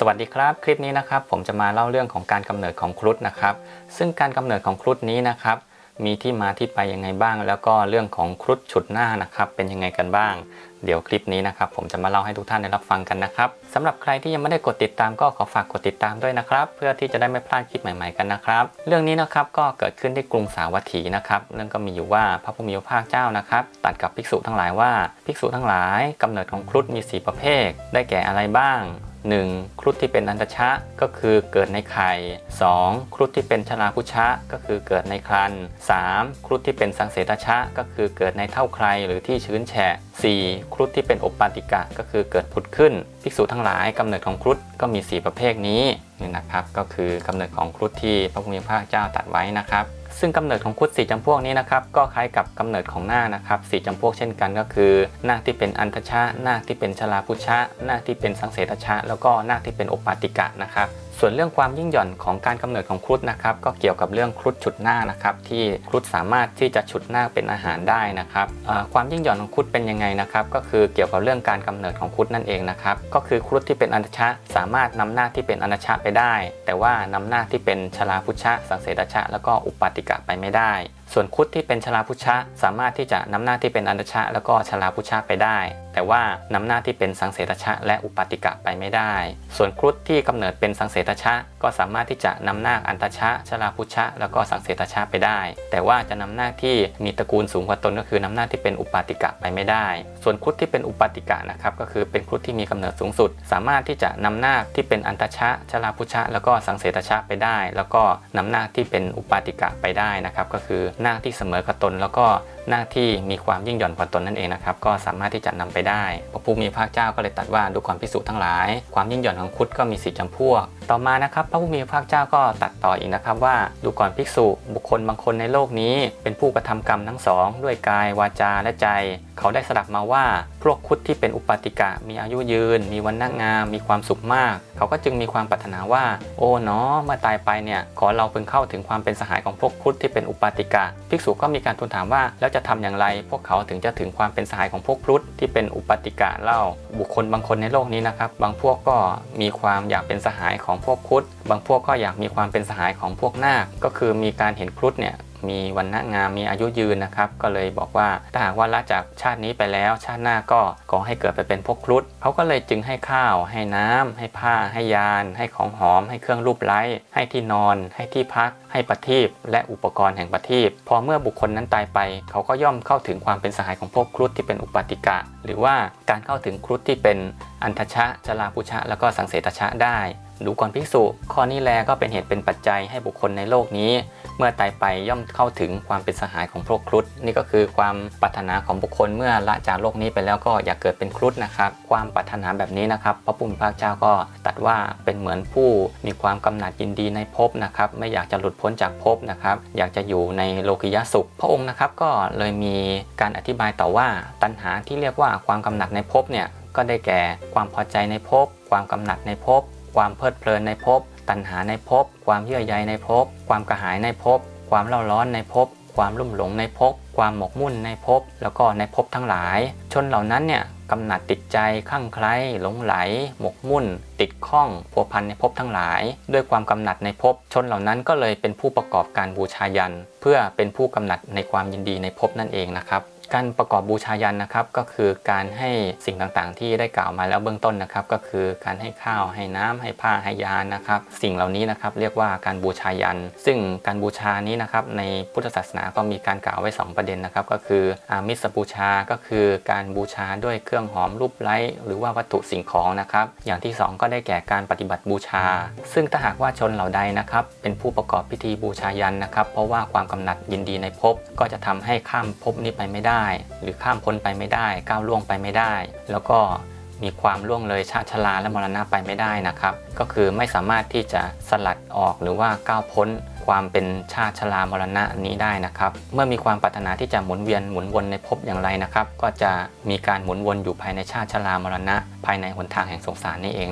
สวัสดีครับคลิปนี้นะครับผมจะมาเล่าเรื่องของการกำเนิดของครุฑนะครับซึ่งการกำเนิดของครุฑนี้นะครับมีที่มาที่ไปยังไงบ้างแล้วก็เรื่องของครุฑฉุดหน้านะครับเป็นยังไงกันบ้างเดี๋ยวคลิปนี้นะครับผมจะมาเล่าให้ทุกท่านได้รับฟังกันนะครับสำหรับใครที่ยังไม่ได้กดติดตามก็ขอฝากกดติดตามด้วยนะครับเพื่อที่จะได้ไม่พลาดคลิปใหม่ๆกันนะครับเรื่องนี้นะครับก็เกิดขึ้นที่กรุงสาวัตถีนะครับเรื่องก็มีอยู่ว่าพระผู้มีพระภาคเจ้านะครับตรัสกับภิกษุทั้งหลายว่าภิกษุทั้งหลายกำเนิดของครุฑมี4ประเภทได้แก่อะไรบ้าง1. ครุฑที่เป็นอันตชะก็คือเกิดในไข่ 2. ครุฑที่เป็นชลาพุชะก็คือเกิดในครรภ์ 3. ครุฑที่เป็นสังเสตชะก็คือเกิดในเท่าไครหรือที่ชื้นแฉะ 4. ครุฑที่เป็นโอปปาติกะก็คือเกิดผุดขึ้นภิกษุทั้งหลายกำเนิดของครุฑก็มี4ประเภทนี้นี่นะครับก็คือกำเนิดของครุฑที่พระผู้มีพระภาคเจ้าตรัสไว้นะครับซึ่งกำเนิดของครุฑ4จำพวกนี้นะครับก็คล้ายกับกำเนิดของนาคนะครับ4จำพวกเช่นกันก็คือนาคที่เป็นอันทชะนาคที่เป็นชลาพุชะนาคที่เป็นสังเสตชะแล้วก็นาคที่เป็นโอปปาติกะนะครับส่วนเรื่องความยิ่งหย่อนของการกำเนิดของครุฑนะครับก็เกี่ยวกับเรื่องครุฑฉุดหน้านะครับที่ครุฑสามารถที่จะฉุดหน้าเป็นอาหารได้นะครับความยิ่งหย่อนของครุฑเป็นยังไงนะครับก็คือเกี่ยวกับเรื่องการกำเนิดของครุฑนั่นเองนะครับก็คือครุฑที่เป็นอันทชะสามารถนำนาคที่เป็นอันทชะไปได้แต่ว่านำนาคที่เป็นชลาพุชะสังเสตชะแล้วก็อุปปาติกะไปไม่ได้ส่วนครุฑที่เป็นชลาพุชะสามารถที่จะนำหน้าที่เป็นอันทชะแล้วก็ชลาพุชะไปได้แต่ว่านำหน้าที่เป็นสังเสตชะและอุปปาติกะไปไม่ได้ส่วนครุฑที่กำเนิดเป็นสังเสตชะก็สามารถที่จะนำนาคอันทชะชลาพุชะแล้วก็สังเสตชะไปได้แต่ว่าจะนำหน้าที่มีตระกูลสูงกว่าตนก็คือนำหน้าที่เป็นอุปปาติกะไปไม่ได้ส่วนครุฑที่เป็นอุปปาติกะนะครับก็คือเป็นครุฑที่มีกำเนิดสูงสุดสามารถที่จะนำนาคที่เป็นอันทชะชลาพุชะแล้วก็สังเสตชะไปได้แล้วก็นำนาคที่เป็นอุปปาติกะไปได้นะครับก็คือนาคที่เสมอกับตนแล้วก็หน้าที่มีความยิ่งหย่อนกว่าตนนั่นเองนะครับก็สามารถที่จะนำไปได้พระผู้มีพระภาคเจ้าก็เลยตรัสว่าดูก่อนภิกษุทั้งหลายความยิ่งหย่อนของครุฑก็มี4จำพวกต่อมานะครับพระผู้มีพระภาคเจ้าก็ตรัสต่ออีกนะครับว่าดูก่อนภิกษุบุคคลบางคนในโลกนี้เป็นผู้กระทำกรรมทั้งสองด้วยกายวาจาและใจเขาได้สดับมาว่าพวกครุฑที่เป็นอุปปาติกะมีอายุยืนมีวรรณะงามมีความสุขมากเขาก็จึงมีความปรารถนาว่าโอ้เนาะเมื่อตายไปเนี่ยขอเราพึงเข้าถึงความเป็นสหายของพวกครุฑที่เป็นอุปปาติกะภิกษุก็มีการทูลถามว่าแล้วจะทำอย่างไรพวกเขาถึงจะถึงความเป็นสหายของพวกครุฑที่เป็นอุปปาติกะเล่าบุคคลบางคนในโลกนี้นะครับบางพวกก็มีความอยากเป็นสหายของพวกครุฑบางพวกก็อยากมีความเป็นสหายของพวกนาคก็คือมีการเห็นครุฑเนี่ยมีวรรณะงามมีอายุยืนนะครับก็เลยบอกว่าถ้าหากว่าละจากชาตินี้ไปแล้วชาติหน้าก็ขอให้เกิดไปเป็นพวกครุฑเขาก็เลยจึงให้ข้าวให้น้ำให้ผ้าให้ยานให้ของหอมให้เครื่องรูปไล้ให้ที่นอนให้ที่พักให้ประทีปและอุปกรณ์แห่งประทีปพอเมื่อบุคคลนั้นตายไปเขาก็ย่อมเข้าถึงความเป็นสหายของพวกครุฑที่เป็นอุปปาติกะหรือว่าการเข้าถึงครุฑที่เป็นอันทชะชลาพุชะแล้วก็สังเสตชะได้ดูก่อนภิกษุข้อนี้แลก็เป็นเหตุเป็นปัจจัยให้บุคคลในโลกนี้เมื่อตายไปย่อมเข้าถึงความเป็นสหายของพวกครุฑนี่ก็คือความปรารถนาของบุคคลเมื่อละจากโลกนี้ไปแล้วก็อยากเกิดเป็นครุฑนะครับความปรารถนาแบบนี้นะครับพระผู้มีพระเจ้าก็ตรัสว่าเป็นเหมือนผู้มีความกำหนัดยินดีในภพนะครับไม่อยากจะหลุดพ้นจากภพนะครับอยากจะอยู่ในโลกิยสุขพระองค์นะครับก็เลยมีการอธิบายต่อว่าตัณหาที่เรียกว่าความกำหนัดในภพเนี่ยก็ได้แก่ความพอใจในภพความกำหนัดในภพความเพลิดเพลินในภพตัณหาในภพความเยื่อใยในภพความกระหายในภพความเล่าร้อนในภพความลุ่มหลงในภพความหมกมุ่นในภพแล้วก็ในภพทั้งหลายชนเหล่านั้นเนี่ยกำหนัดติดใจคลั่งไคล้หลงไหลหมกมุ่นติดข้องพัวพันในภพทั้งหลายด้วยความกำหนัดในภพชนเหล่านั้นก็เลยเป็นผู้ประกอบการบูชายันเพื่อเป็นผู้กำหนัดในความยินดีในภพนั่นเองนะครับการประกอบบูชายันนะครับก็คือการให้สิ่งต่างๆที่ได้กล่าวมาแล้วเบื้องต้นนะครับก็คือการให้ข้าวให้น้ำให้ผ้าให้ยานะครับสิ่งเหล่านี้นะครับเรียกว่าการบูชายันซึ่งการบูชานี้นะครับในพุทธศาสนาก็มีการกล่าวไว้2ประเด็นนะครับก็คืออามิสบูชาก็คือการบูชาด้วยเครื่องหอมรูปไล้หรือว่าวัตถุสิ่งของนะครับอย่างที่2ก็ได้แก่การปฏิบัติบูชาซึ่งถ้าหากว่าชนเหล่าใดนะครับเป็นผู้ประกอบพิธีบูชายันนะครับเพราะว่าความกำหนัดยินดีในภพก็จะทำให้ข้ามภพนี้ไปไม่ได้หรือข้ามพ้นไปไม่ได้ก้าวล่วงไปไม่ได้แล้วก็มีความล่วงเลยชาติชราและมรณะไปไม่ได้นะครับก็คือไม่สามารถที่จะสลัดออกหรือว่าก้าวพ้นความเป็นชาติชรามรณะนี้ได้นะครับเมื่อมีความปรารถนาที่จะหมุนเวียนหมุนวนในภพอย่างไรนะครับก็จะมีการหมุนวนอยู่ภายในชาติชรามรณะภายในหนทางแห่งสงสารนี่เองนะครับ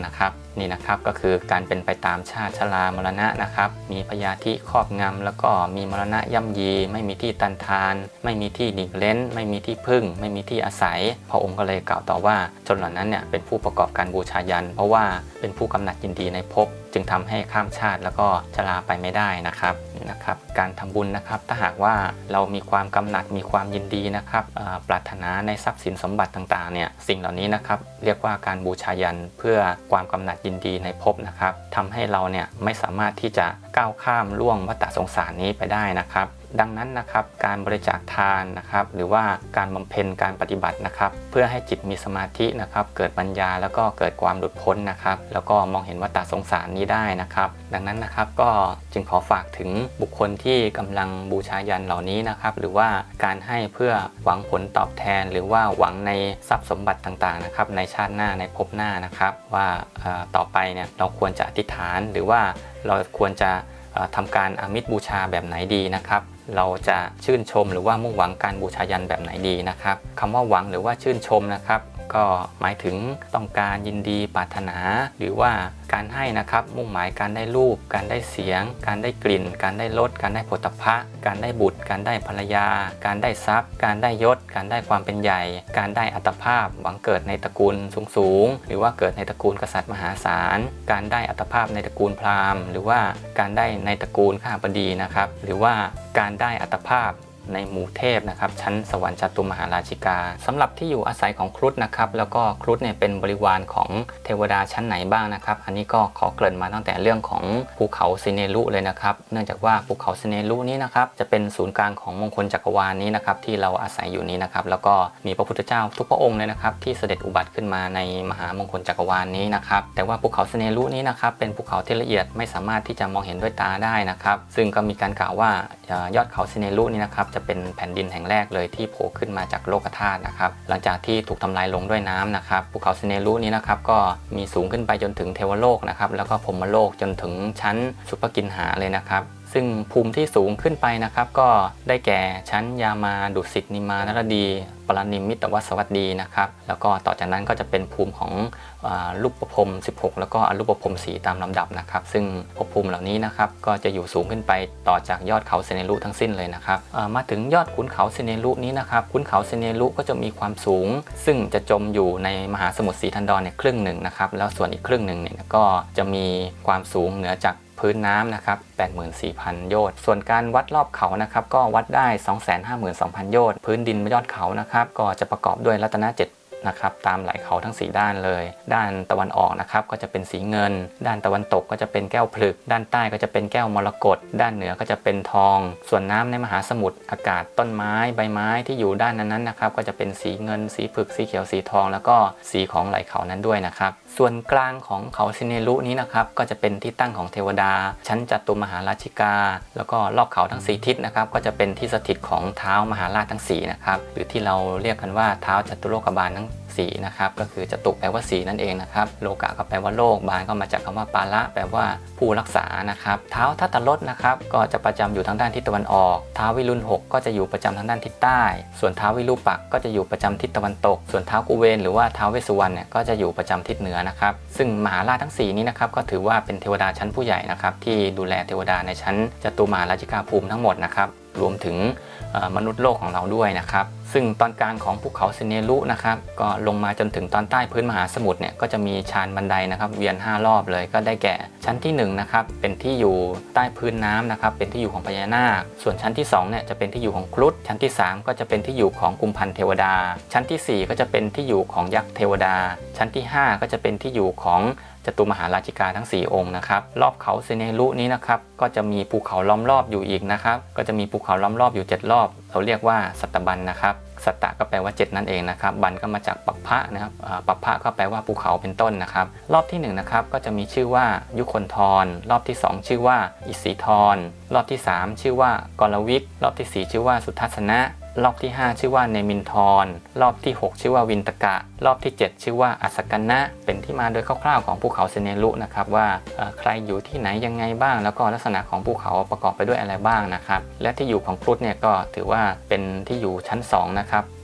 นี่นะครับก็คือการเป็นไปตามชาติชรามรณะนะครับมีพยาธิครอบงำแล้วก็มีมรณะย่ำยีไม่มีที่ตันทานไม่มีที่หลีกเล้นไม่มีที่พึ่งไม่มีที่อาศัยพระองค์ก็เลยกล่าวต่อว่าชนเหล่านั้นเนี่ยเป็นผู้ประกอบการบูชายันเพราะว่าเป็นผู้กำหนัดยินดีในภพจึงทำให้ข้ามชาติแล้วก็ชราไปไม่ได้นะครับนี่นะครับการทำบุญนะครับถ้าหากว่าเรามีความกำหนัดมีความยินดีนะครับปรารถนาในทรัพย์สินสมบัติต่างๆเนี่ยสิ่งเหล่านี้นะครับเรียกว่าการบูชายันเพื่อความกำหนัดยินดีในภพนะครับทำให้เราเนี่ยไม่สามารถที่จะก้าวข้ามล่วงวัฏสงสารนี้ไปได้นะครับดังนั้นนะครับการบริจาคทานนะครับหรือว่าการบำเพ็ญการปฏิบัตินะครับเพื่อให้จิตมีสมาธินะครับเกิดปัญญาแล้วก็เกิดความหลุดพ้นนะครับแล้วก็มองเห็นวัฏสงสารนี้ได้นะครับดังนั้นนะครับก็จึงขอฝากถึงบุคคลที่กำลังบูชายันเหล่านี้นะครับหรือว่าการให้เพื่อหวังผลตอบแทนหรือว่าหวังในทรัพย์สมบัติต่างๆนะครับในชาติหน้าในภพหน้านะครับว่าต่อไปเนี่ยเราควรจะอธิษฐานหรือว่าเราควรจะทำการอามิสบูชาแบบไหนดีนะครับเราจะชื่นชมหรือว่ามุ่งหวังการบูชายันแบบไหนดีนะครับคำว่าหวังหรือว่าชื่นชมนะครับก็หมายถึงต้องการยินดีปรารถนาหรือว่าการให้นะครับมุ่งหมายการได้รูปการได้เสียงการได้กลิ่นการได้รสการได้โผฏฐัพพะการได้บุตรการได้ภรรยาการได้ทรัพย์การได้ยศการได้ความเป็นใหญ่การได้อัตภาพหวังเกิดในตระกูลสูงหรือว่าเกิดในตระกูลกษัตริย์มหาศาลการได้อัตภาพในตระกูลพราหมณ์หรือว่าการได้ในตระกูลข้าบดีนะครับหรือว่าการได้อัตภาพในหมู่เทพนะครับชั้นสวรรค์จตุมหาราชิกาสำหรับที่อยู่อาศัยของครุฑนะครับแล้วก็ครุฑเนี่ยเป็นบริวารของเทวดาชั้นไหนบ้างนะครับอันนี้ก็ขอเกริ่นมาตั้งแต่เรื่องของภูเขาสิเนรุเลยนะครับเนื่องจากว่าภูเขาสิเนรุนี้นะครับจะเป็นศูนย์กลางของมงคลจักรวาลนี้นะครับที่เราอาศัยอยู่นี้นะครับแล้วก็มีพระพุทธเจ้าทุกพระองค์เลยนะครับที่เสด็จอุบัติขึ้นมาในมหามงคลจักรวาลนี้นะครับแต่ว่าภูเขาสิเนรุนี้นะครับเป็นภูเขาที่ละเอียดไม่สามารถที่จะมองเห็นด้วยตาได้นะครับซึ่งก็มีการกล่าวว่ายอดเขาสิเนรุนี้นะครับจะเป็นแผ่นดินแห่งแรกเลยที่โผล่ขึ้นมาจากโลกธาตุนะครับหลังจากที่ถูกทำลายลงด้วยน้ำนะครับภูเขาสิเนรุนี้นะครับก็มีสูงขึ้นไปจนถึงเทวโลกนะครับแล้วก็พรหมโลกจนถึงชั้นสุภกินหาเลยนะครับซึ่งภูมิที่สูงขึ้นไปนะครับก็ได้แก่ชั้นยามาดุสิตนิมานรดีปรนิมมิตวสวัสดีนะครับแล้วก็ต่อจากนั้นก็จะเป็นภูมิของรูปภพ16แล้วก็อรูปภพ4ตามลำดับนะครับซึ่งภพภูมิเหล่านี้นะครับก็จะอยู่สูงขึ้นไปต่อจากยอดเขาสิเนรุทั้งสิ้นเลยนะครับมาถึงยอดขุนเขาสิเนรุนี้นะครับขุนเขาสิเนรุก็จะมีความสูงซึ่งจะจมอยู่ในมหาสมุทรสีทันดรเนี่ยครึ่งหนึ่งนะครับแล้วส่วนอีกครึ่งหนึ่งเนี่ยก็จะมีความสูงเหนือจากพื้นน้ำนะครับ 84,000 โยชน์ส่วนการวัดรอบเขานะครับก็วัดได้ 252,000 โยชน์พื้นดินยอดเขานะครับก็จะประกอบด้วยรัตน7นะครับตามไหล่เขาทั้ง4ด้านเลยด้านตะวันออกนะครับก็จะเป็นสีเงินด้านตะวันตกก็จะเป็นแก้วผลึกด้านใต้ก็จะเป็นแก้วมรกตด้านเหนือก็จะเป็นทองส่วนน้ำในมหาสมุทรอากาศต้นไม้ใบไม้ที่อยู่ด้านนั้นนะครับก็จะเป็นสีเงินสีผึกสีเขียวสีทองแล้วก็สีของไหล่เขานั้นด้วยนะครับส่วนกลางของเขาสิเนรุนี้นะครับก็จะเป็นที่ตั้งของเทวดาชั้นจตุมหาราชิกาแล้วก็รอบเขาทั้ง4ทิศนะครับก็จะเป็นที่สถิตของเท้ามหาราชทั้ง4นะครับหรือที่เราเรียกกันว่าเท้าจตุโลกบาลทั้ง4นะครับก็คือจตุแปลว่า4นั่นเองนะครับโลกะก็แปลว่าโลกบาลก็มาจากคำว่าปาละแปลว่าผู้รักษานะครับเท้าทัตตรสนะครับก็จะประจำอยู่ทางด้านทิศตะวันออกเท้าวิรุณ6ก็จะอยู่ประจำทางด้านทิศใต้ส่วนเท้าวิรูปักษ์ก็จะอยู่ประจำทิศตะวันตกส่วนเท้ากุเวนหรือว่าเท้าเวสสุวรรณเนี่ยก็จะอยู่ประจำทิศเหนือนะครับซึ่งมหาราชทั้ง4นี้นะครับก็ถือว่าเป็นเทวดาชั้นผู้ใหญ่นะครับที่ดูแลเทวดาในชั้นจตุมหาราชิกาภูมิทั้งหมดนะครับรวมถึงมนุษย์โลกของเราด้วยนะครับซึ่งตอนกลางของภูเขาสิเนรุนะครับก็ลงมาจนถึงตอนใต้พื้นมหาสมุทรเนี่ยก็จะมีชานบันไดนะครับเวียน5รอบเลยก็ได้แก่ชั้นที่1นะครับเป็นที่อยู่ใต้พื้นน้ำนะครับเป็นที่อยู่ของพญานาคส่วนชั้นที่2เนี่ยจะเป็นที่อยู่ของครุฑชั้นที่3ก็จะเป็นที่อยู่ของกุมพันเทวดาชั้นที่4ก็จะเป็นที่อยู่ของยักษ์เทวดาชั้นที่5ก็จะเป็นที่อยู่ของจตุมหาราชิกาทั้ง4องค์นะครับรอบเขาสิเนรุนี้นะครับก็จะมีภูเขาล้อมรอบอยู่อีกนะครับก็จะมีภูเขาล้อมรอบอยู่7รอบเราเรียกว่าสัตตบันนะครับสัตตะก็แปลว่า7นั่นเองนะครับบันก็มาจากปัปพะนะครับปัปพะก็แปลว่าภูเขาเป็นต้นนะครับรอบที่1นะครับก็จะมีชื่อว่ายุคนทรรอบที่2ชื่อว่าอิสิธรรอบที่3ชื่อว่ากรวิกรอบที่4ชื่อว่าสุทัศนะรอบที่5ชื่อว่าเนมินทรรอบที่6ชื่อว่าวินตกะรอบที่7ชื่อว่าอัสกันนะเป็นที่มาโดยคร่าวๆของภูเขาสิเนรุนะครับว่าใครอยู่ที่ไหนยังไงบ้างแล้วก็ลักษณะของภูเขาประกอบไปด้วยอะไรบ้างนะครับและที่อยู่ของครุฑเนี่ยก็ถือว่าเป็นที่อยู่ชั้น2นะครับ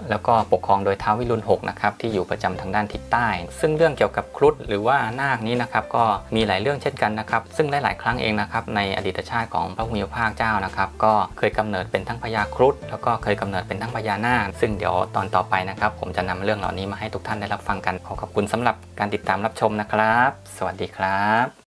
แล้วก็ปกครองโดยท้าววิรุฬ6นะครับที่อยู่ประจำทางด้านทิศใต้ซึ่งเรื่องเกี่ยวกับครุฑหรือว่านาคนี้นะครับก็มีหลายเรื่องเช่นกันนะครับซึ่งหลายๆครั้งเองนะครับในอดีตชาติของพระผู้มีพระภาคเจ้านะครับก็เคยกำเนิดเป็นทั้งพญาครุฑแล้วก็เคยกำเนิดเป็นทั้งพญานาคซึ่งเดี๋ยวตอนต่อไปนะครับผมจะนำเรื่องเหล่านี้มาให้ทุกท่านได้รับฟังกันขอขอบคุณสำหรับการติดตามรับชมนะครับสวัสดีครับ